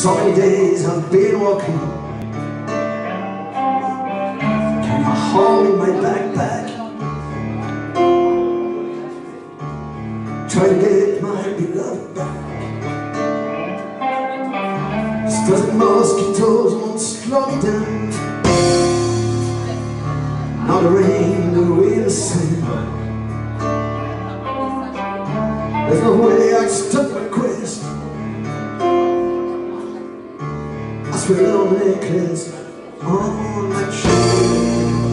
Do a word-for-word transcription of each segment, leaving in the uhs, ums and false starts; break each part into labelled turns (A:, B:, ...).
A: So many days I've been walking, carrying my home in my backpack, trying to get my beloved back. Just dozen mosquitoes won't slow me down. Now the rain, the wind, the sand. There's no way I can stop my quest. I swear on the necklace on my chest.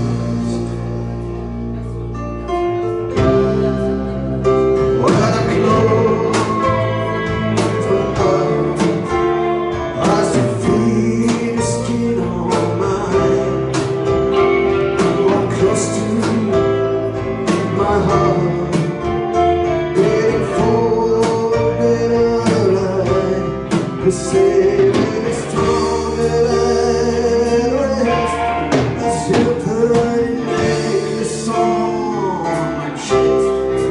A: What a clothes for us. I still feel the skin on mine. I'm close to my heart, waiting for a better life. They say we're stronger than rest. As you put it, make the song on my chest.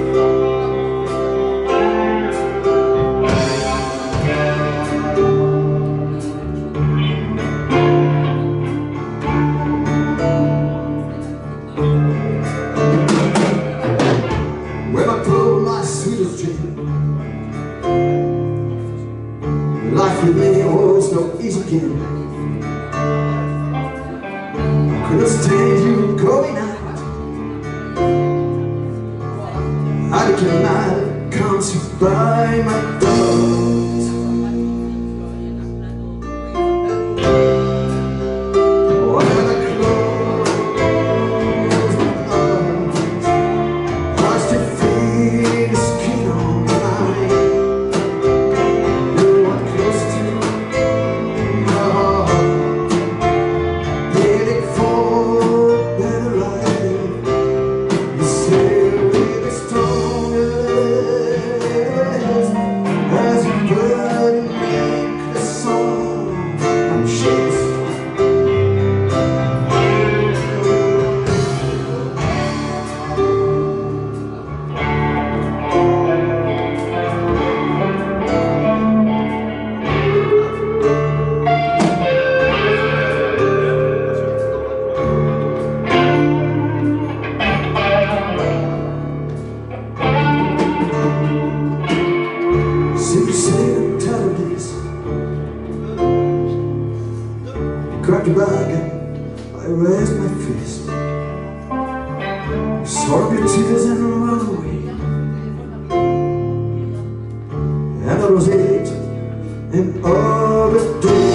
A: Where I pull my sweetest dream, life with me was no easy game. Couldn't stand you going out. I became mad, comes you by my door. Cracked your bag and I raised my fist. Sorb your tears and run away. And that was it, and all the day.